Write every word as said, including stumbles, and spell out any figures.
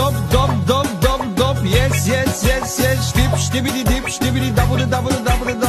dop, dop, dop, dop, dop. Yes, yes, yes, yes. Dip, stibbity, dip, stibbity, double, double, double, double.